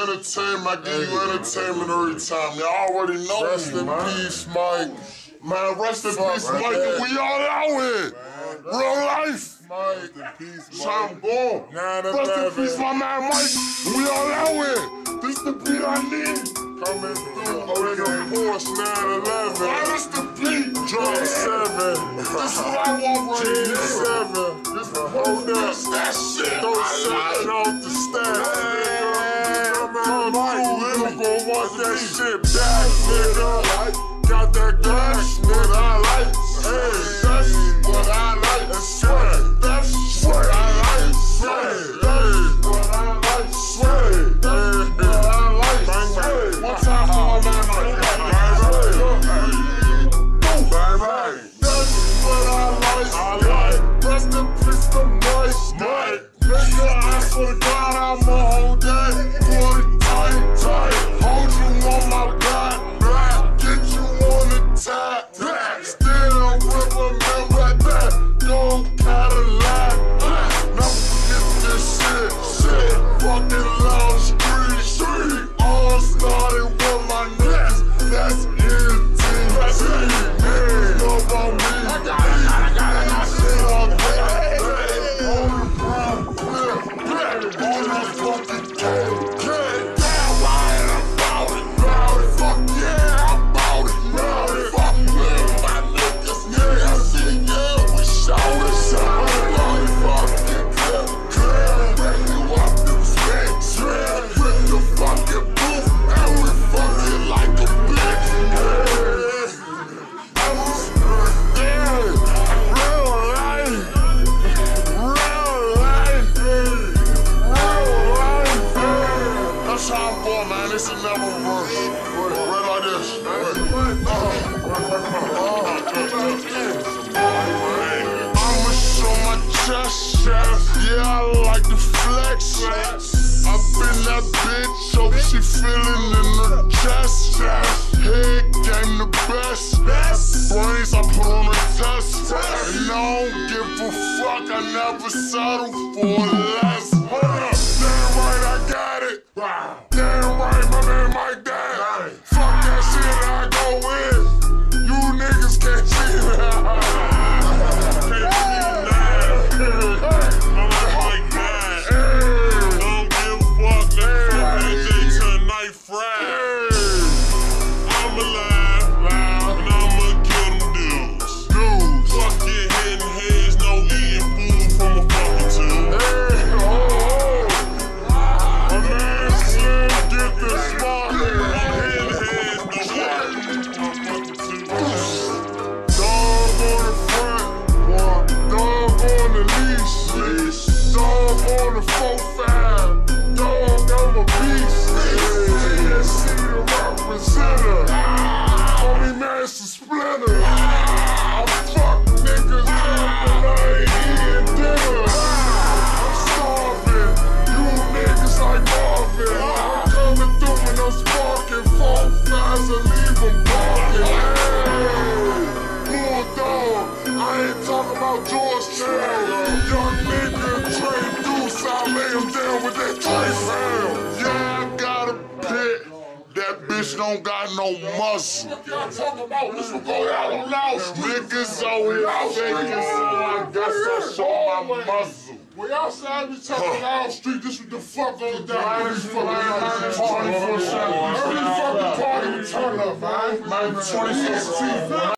entertainment. I give you entertainment every time. Y'all already know me. Rest in peace, Mike. Man, rest in peace, Mike. We all out here. Real life. Mike. Rest in peace, Mike. I'm gone. Rest in peace, my man, Mike. We all out here. This the beat I need. Coming through in a Porsche 911. Rest in peace. Drop 7. This is what I want right here. G7. This hold up. That shit. Throw something off the stack, nigga. Come through, you gon' want that shit back, nigga. Got that gas, what I like. Hey, that's what I like. That's sweat. That's what I like. Sweat. That's what I like. Sweat. That's what I like. Bang, bang. One time for my man. Bang, bang. That's what I like. I like. Rest in peace to Mike. Nigga, I swear to God, I'm a whole day. 40 tight. Hold you on my back. Get you on the top. Still remember that. Don't Cadillac. Never forget this shit. Fucking loud street. All started with my niggas. That's it. Man, know about me. I got shit on that. On the fucking game. It's another verse. Right like this. I'ma show my chest. Yeah, I like to flex. I been that bitch, so she feeling in the chest. Head game the best. Brains I put on the test. And I don't give a fuck. I never settle for less. Hold up. Damn right, I got it. Damn right, my man Mike Dad. Fuck that shit I go with. You niggas can't see that. Can't see that. I'm like Mike Dad. Don't give a fuck, man. DJ tonight Friday. I'm alive, and I'ma kill them dudes. Fuck your hitting heads, no eating food from a fucking tube. On the 4-5, dog, I'm a beast. TSC the representative. Homie Master Splinter. I fuck niggas up and I ain't eating dinner. I'm starving. You niggas like Marvin. I'm coming through when I'm sparking. 4-5s and leave them barking. Hey, Bulldog. I ain't talking about Georgetown. Young nigga trained. I lay him down with that 3 pound. Yeah, I got a pit. That bitch don't got no muscle. What y'all talking about? This will go out on Loud Street. Niggas always faking, so I guess I show my muscle. We outside, we talking Loud Street. This what the fuck on down. Every fucking party for a second. Every fucking party we turn up, man. 2016.